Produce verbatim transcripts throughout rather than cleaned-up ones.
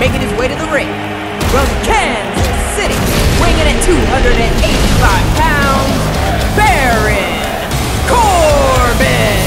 making his way to the ring. From Kansas City, weighing in at two hundred eighty-five pounds, Baron Corbin!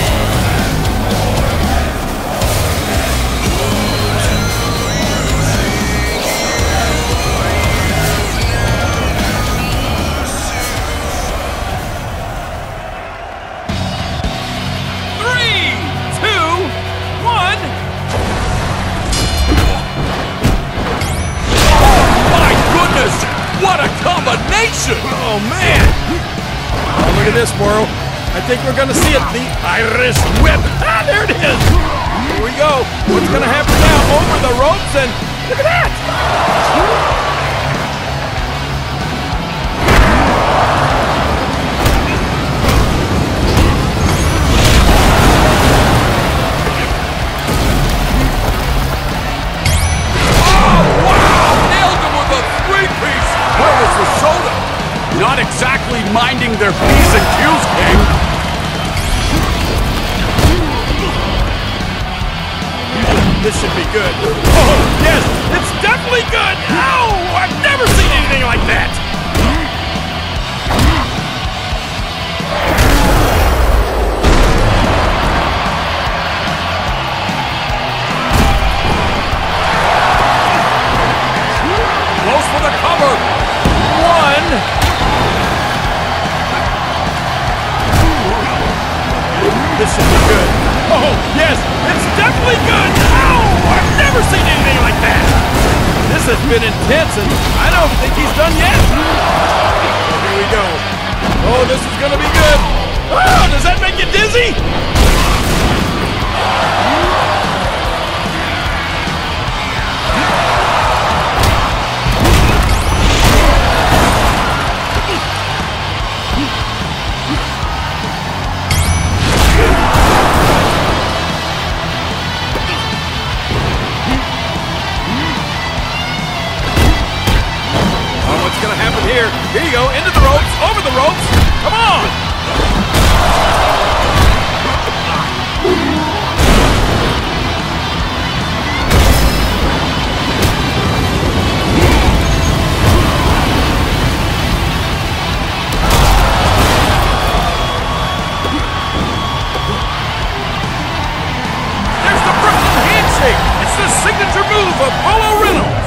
What a combination! Oh, man! Oh, look at this, Moro. I think we're gonna see it. The Irish Whip. Ah, there it is! Here we go. What's gonna happen now? Over the ropes and look at that! Not exactly minding their P's and Q's, King. This should be good. Oh, yes, it's definitely good. Ow! I've never seen anything like that. Close for the cover. One. This should be good. Oh, yes, it's definitely good. Ow! I've never seen anything like that. This has been intense, and I don't think he's done yet. Here we go. Oh, this is going to be good. Oh, does that make you dizzy? Here, here you go, into the ropes, over the ropes, come on! There's the Brooklyn handshake! It's the signature move of Polo Reynolds!